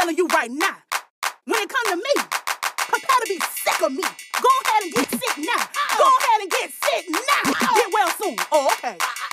telling you right now, when it comes to me, prepare to be sick of me. Go ahead and get sick now. Go ahead and get sick now. Get well soon. Oh, okay.